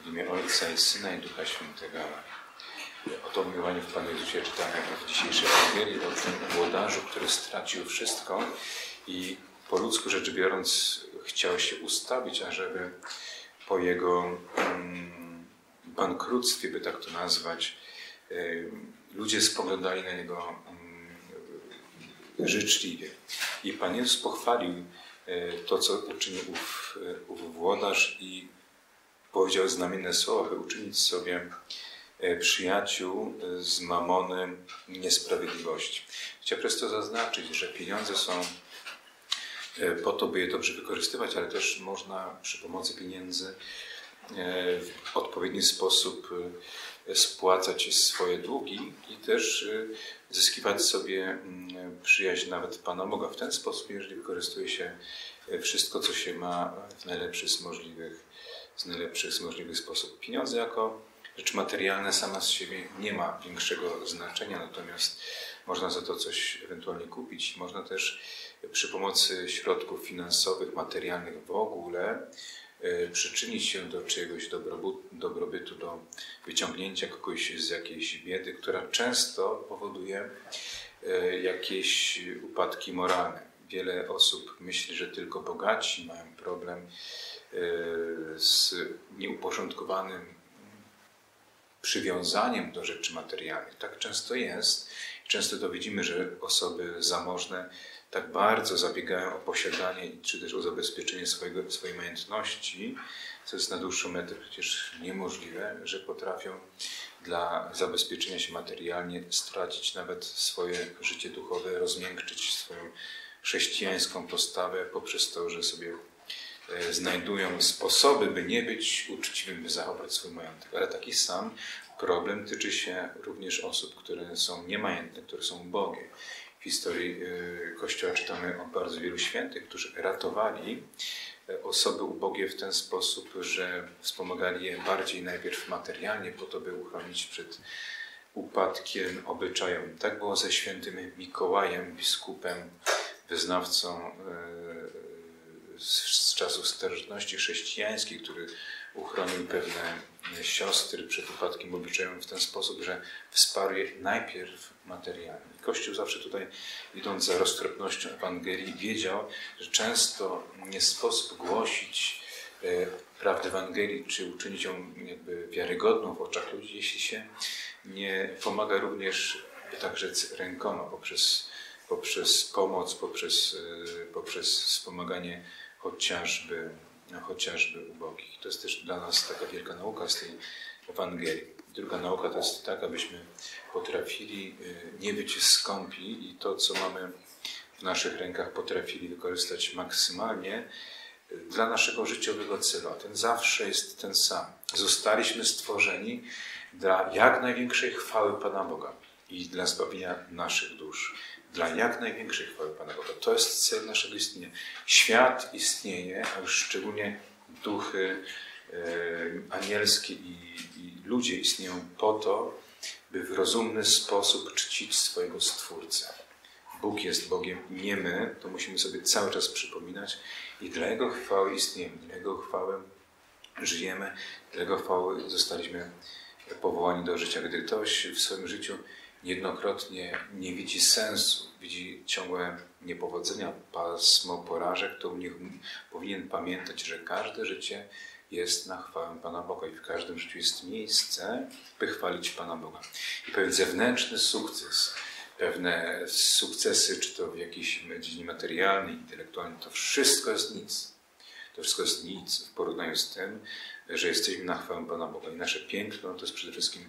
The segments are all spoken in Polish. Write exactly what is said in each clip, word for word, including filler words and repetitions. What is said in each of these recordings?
W imię Ojca i Syna i Ducha Świętego. O to umiłowaniu w Panu Jezusie czytamy w dzisiejszej Ewangelii o tym włodarzu, który stracił wszystko i po ludzku rzecz biorąc chciał się ustawić, ażeby po jego um, bankructwie, by tak to nazwać, um, ludzie spoglądali na niego um, życzliwie. I Pan Jezus pochwalił um, to, co uczynił ów, ów włodarz i powiedział znamienne słowa, by uczynić sobie przyjaciół z mamony niesprawiedliwości. Chciałbym przez to zaznaczyć, że pieniądze są po to, by je dobrze wykorzystywać, ale też można przy pomocy pieniędzy w odpowiedni sposób spłacać swoje długi i też zyskiwać sobie przyjaźń nawet Pana Boga. W ten sposób, jeżeli wykorzystuje się wszystko, co się ma w najlepszy z możliwych, z najlepszych z możliwych sposobów. Pieniądze jako rzecz materialna sama z siebie nie ma większego znaczenia, natomiast można za to coś ewentualnie kupić. Można też przy pomocy środków finansowych, materialnych w ogóle przyczynić się do czegoś dobrobytu, do wyciągnięcia kogoś z jakiejś biedy, która często powoduje jakieś upadki moralne. Wiele osób myśli, że tylko bogaci mają problem z nieuporządkowanym przywiązaniem do rzeczy materialnych. Tak często jest. Często to widzimy, że osoby zamożne tak bardzo zabiegają o posiadanie czy też o zabezpieczenie swojego, swojej majątności, co jest na dłuższą metę przecież niemożliwe, że potrafią dla zabezpieczenia się materialnie stracić nawet swoje życie duchowe, rozmiękczyć swoją chrześcijańską postawę poprzez to, że sobie znajdują sposoby, by nie być uczciwym, by zachować swój majątek. Ale taki sam problem tyczy się również osób, które są niemajętne, które są ubogie. W historii Kościoła czytamy o bardzo wielu świętych, którzy ratowali osoby ubogie w ten sposób, że wspomagali je bardziej najpierw materialnie, po to, by uchronić przed upadkiem obyczajowym. Tak było ze świętym Mikołajem, biskupem, wyznawcą z czasów starożytności chrześcijańskiej, który uchronił pewne siostry przed upadkiem obyczajowym w ten sposób, że wsparł je najpierw materialnie. Kościół zawsze tutaj, idąc za roztropnością Ewangelii, wiedział, że często nie sposób głosić prawdy Ewangelii, czy uczynić ją jakby wiarygodną w oczach ludzi, jeśli się nie pomaga również, by tak rzec, rękoma, poprzez, poprzez pomoc, poprzez, poprzez wspomaganie chociażby, no, chociażby ubogich. To jest też dla nas taka wielka nauka z tej Ewangelii. Druga nauka to jest taka, abyśmy potrafili nie być skąpi i to, co mamy w naszych rękach, potrafili wykorzystać maksymalnie dla naszego życiowego celu. A ten zawsze jest ten sam. Zostaliśmy stworzeni dla jak największej chwały Pana Boga i dla zbawienia naszych dusz. Dla jak największej chwały Pana Boga. To jest cel naszego istnienia. Świat istnieje, a już szczególnie duchy e, anielskie i, i ludzie istnieją po to, by w rozumny sposób czcić swojego Stwórcę. Bóg jest Bogiem, nie my, to musimy sobie cały czas przypominać i dla Jego chwały istniejemy, dla Jego chwały żyjemy, dla Jego chwały zostaliśmy powołani do życia. Gdy ktoś w swoim życiu niejednokrotnie nie widzi sensu, widzi ciągłe niepowodzenia, pasmo porażek, to u nich powinien pamiętać, że każde życie jest na chwałę Pana Boga i w każdym życiu jest miejsce, by chwalić Pana Boga. I pewien zewnętrzny sukces, pewne sukcesy, czy to w jakiejś dziedzinie materialnej, intelektualnej, to wszystko jest nic. To wszystko jest nic w porównaniu z tym, że jesteśmy na chwałę Pana Boga. I nasze piękno to jest przede wszystkim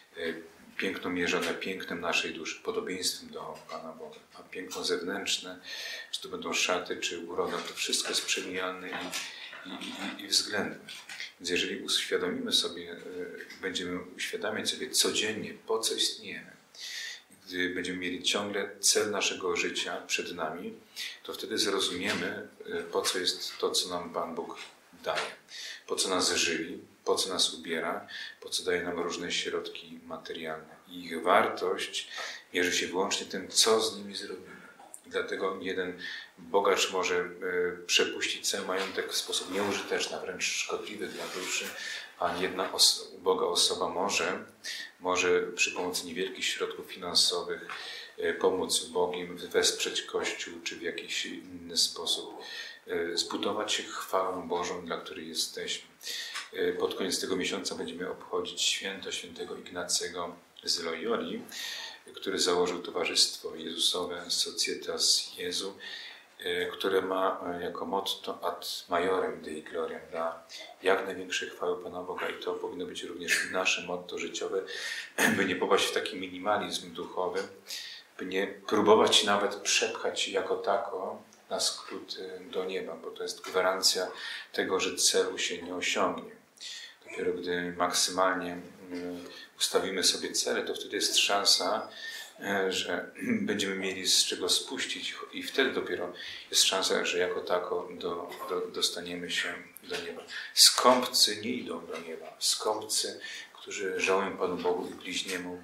piękno mierzone pięknem naszej duszy, podobieństwem do Pana Boga. A piękno zewnętrzne, czy to będą szaty, czy uroda, to wszystko jest przemijalne i, i, i, i względne. Więc jeżeli uświadomimy sobie, będziemy uświadamiać sobie codziennie, po co istniejemy, gdy będziemy mieli ciągle cel naszego życia przed nami, to wtedy zrozumiemy, po co jest to, co nam Pan Bóg daje, po co nas żywi, po co nas ubiera, po co daje nam różne środki materialne. I ich wartość mierzy się wyłącznie tym, co z nimi zrobimy. I dlatego jeden bogacz może przepuścić cały majątek w sposób nieużyteczny, wręcz szkodliwy dla duszy, a jedna os- uboga osoba może, może przy pomocy niewielkich środków finansowych pomóc ubogim, wesprzeć Kościół, czy w jakiś inny sposób zbudować się chwałą Bożą, dla której jesteśmy. Pod koniec tego miesiąca będziemy obchodzić święto świętego Ignacego z Loyoli, który założył Towarzystwo Jezusowe Societas Jezu, które ma jako motto ad majorem Dei gloriam, dla jak największej chwały Pana Boga. I to powinno być również nasze motto życiowe, by nie popaść w taki minimalizm duchowy, by nie próbować nawet przepchać jako tako na skrót do nieba, bo to jest gwarancja tego, że celu się nie osiągnie. Dopiero gdy maksymalnie ustawimy sobie cele, to wtedy jest szansa, że będziemy mieli z czego spuścić i wtedy dopiero jest szansa, że jako tako do, do, dostaniemy się do nieba. Skąpcy nie idą do nieba. Skąpcy, którzy żałują Panu Bogu i bliźniemu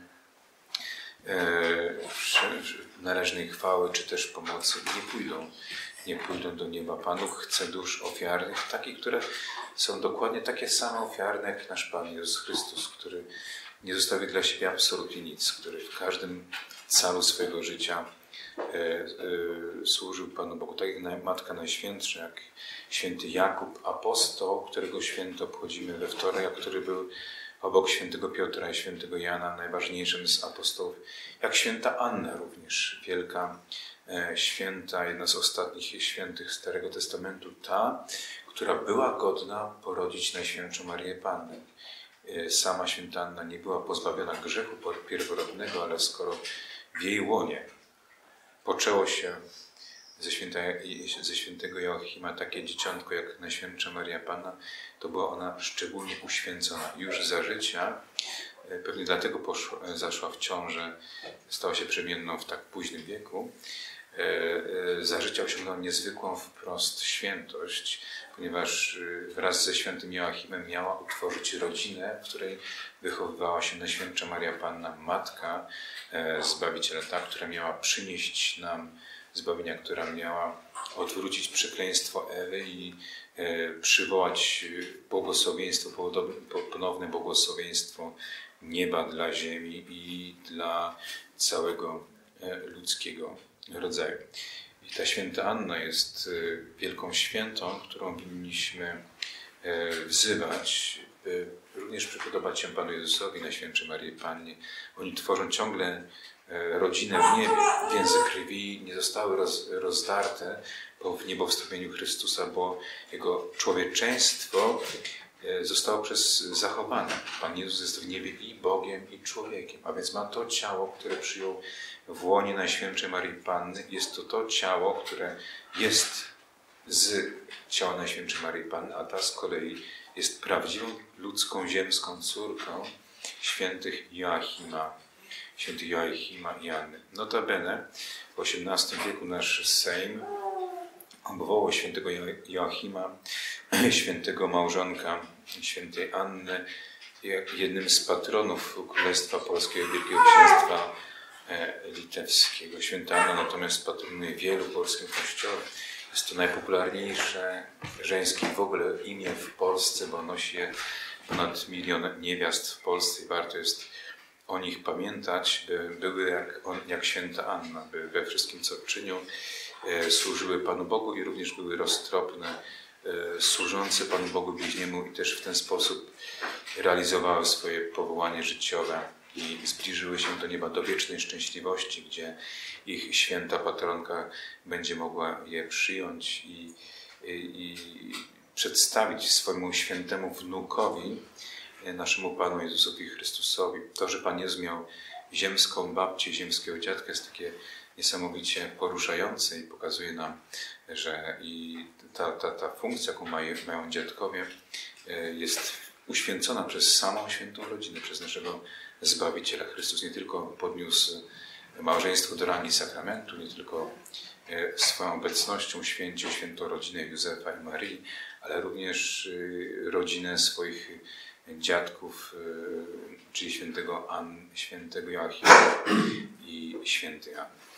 e, należnej chwały czy też pomocy, nie pójdą, nie pójdą do nieba. Pan Bóg chce dusz ofiarnych, takich, które są dokładnie takie same ofiarne jak nasz Pan Jezus Chrystus, który nie zostawił dla siebie absolutnie nic, który w każdym calu swojego życia e, e, służył Panu Bogu. Tak jak Matka Najświętsza, jak święty Jakub, apostoł, którego święto obchodzimy we wtorek, a który był obok świętego Piotra i świętego Jana najważniejszym z apostołów, jak święta Anna również, wielka e, święta, jedna z ostatnich świętych Starego Testamentu, ta, która była godna porodzić Najświętszą Marię Pannę. Sama święta Anna nie była pozbawiona grzechu pierworodnego, ale skoro w jej łonie poczęło się ze, święta, ze świętego Joachima takie dzieciątko jak Najświętsza Maria Panna, to była ona szczególnie uświęcona. Już za życia, pewnie dlatego poszła, zaszła w ciążę, stała się przemienną w tak późnym wieku, za życia osiągnęła niezwykłą wprost świętość, ponieważ wraz ze świętym Joachimem miała utworzyć rodzinę, w której wychowywała się Najświętsza Maria Panna, matka Zbawiciela, ta, która miała przynieść nam zbawienia, która miała odwrócić przekleństwo Ewy i przywołać błogosławieństwo, ponowne błogosławieństwo nieba dla ziemi i dla całego ludzkiego rodzaju. I ta święta Anna jest wielką świętą, którą powinniśmy wzywać, by również przypodobać się Panu Jezusowi, Najświętszej Marii Pannie. Oni tworzą ciągle rodzinę w niebie. Więzy krwi nie zostały roz, rozdarte po wniebowstąpieniu Chrystusa, bo Jego człowieczeństwo zostało przez zachowane. Pan Jezus jest w niebie i Bogiem, i człowiekiem, a więc ma to ciało, które przyjął w łonie Najświętszej Marii Panny. Jest to to ciało, które jest z ciała Najświętszej Marii Panny, a ta z kolei jest prawdziwą ludzką, ziemską córką świętych Joachima, świętych Joachima i Anny. Notabene w osiemnastym wieku nasz Sejm obwołał świętego Joachima, świętego małżonka świętej Anny, jednym z patronów Królestwa Polskiego, Wielkiego Księstwa Litewskiego. Święta Anna natomiast patronuje wielu polskim kościołom. Jest to najpopularniejsze żeńskie w ogóle imię w Polsce, bo nosi je ponad milion niewiast w Polsce i warto jest o nich pamiętać, by były jak, jak święta Anna, by we wszystkim, co czynią, e, służyły Panu Bogu i również były roztropne, e, służące Panu Bogu bliźniemu i też w ten sposób realizowały swoje powołanie życiowe i zbliżyły się do nieba, do wiecznej szczęśliwości, gdzie ich święta patronka będzie mogła je przyjąć i, i, i przedstawić swojemu świętemu wnukowi, naszemu Panu Jezusowi Chrystusowi. To, że Pan Jezus miał ziemską babcię, ziemskiego dziadka, jest takie niesamowicie poruszające i pokazuje nam, że i ta, ta, ta funkcja, jaką mają, mają dziadkowie, jest uświęcona przez samą świętą rodzinę, przez naszego Zbawiciela. Chrystus nie tylko podniósł małżeństwo do rangi sakramentu, nie tylko swoją obecnością święcił świętą rodzinę Józefa i Marii, ale również rodzinę swoich dziadków, czyli świętego, An, świętego Joachima i świętej Anny.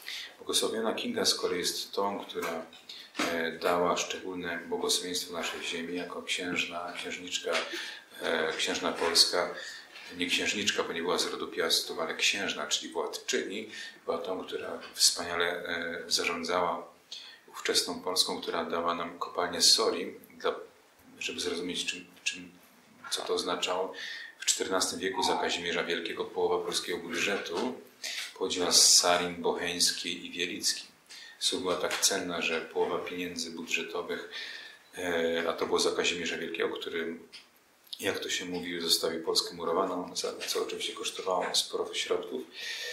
Błogosławiona Kinga z kolei jest tą, która dała szczególne błogosławieństwo naszej ziemi jako księżna, księżniczka, księżna polska. Nie księżniczka, bo nie była z rodu Piastów, ale księżna, czyli władczyni, była tą, która wspaniale zarządzała ówczesną Polską, która dała nam kopalnię soli, dla, żeby zrozumieć, czym, czym, co to oznaczało. W czternastym wieku za Kazimierza Wielkiego połowa polskiego budżetu pochodziła z salin bocheńskiej i wielickiej. Sól była tak cenna, że połowa pieniędzy budżetowych, a to było za Kazimierza Wielkiego, który, jak to się mówi, zostawił Polskę murowaną, co oczywiście kosztowało sporo środków.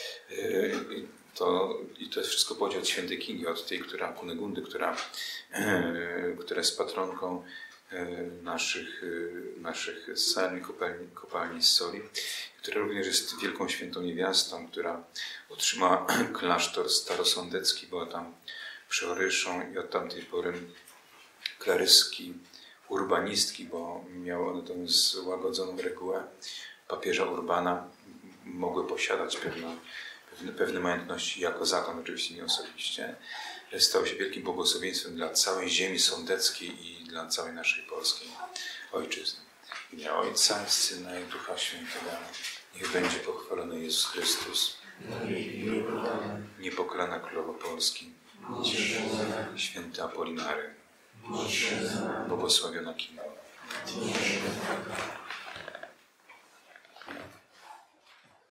To, I to jest wszystko pochodzi od świętej Kingi, od tej, która Kunegundy, która, która jest patronką naszych, naszych salin, kopalni, kopalni z soli, która również jest wielką świętą niewiastą, która otrzymała klasztor starosądecki, była tam przeoryszą i od tamtej pory klaryski, urbanistki, bo miały one tę złagodzoną regułę papieża Urbana, mogły posiadać pewne, pewne, pewne majątności jako zakon, oczywiście nie osobiście. Stało się wielkim błogosławieństwem dla całej ziemi sądeckiej i dla całej naszej polskiej ojczyzny. W imię Ojca, Syna i Ducha Świętego. Niech będzie pochwalony Jezus Chrystus. Niepokalana Królowo Polski. Święty Apolinary. Błogosławiona Kinga.